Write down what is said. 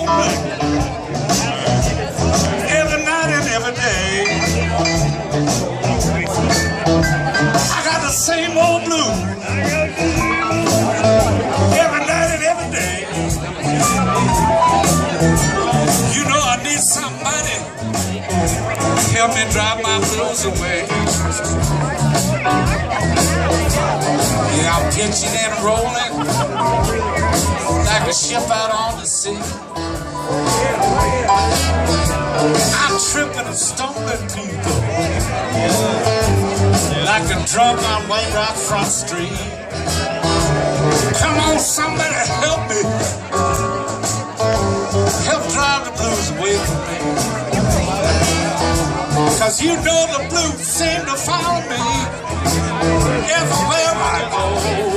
Every night and every day, I got the same old blues. Every night and every day, you know I need somebody to help me drive my blues away. Yeah, I'm pitching and rolling like a ship out on the sea. I'm tripping and stumbling people like a drunk on White Rock Front Street. Come on, somebody help me. Help drive the blues away from me. 'Cause you know the blues seem to follow me everywhere I go.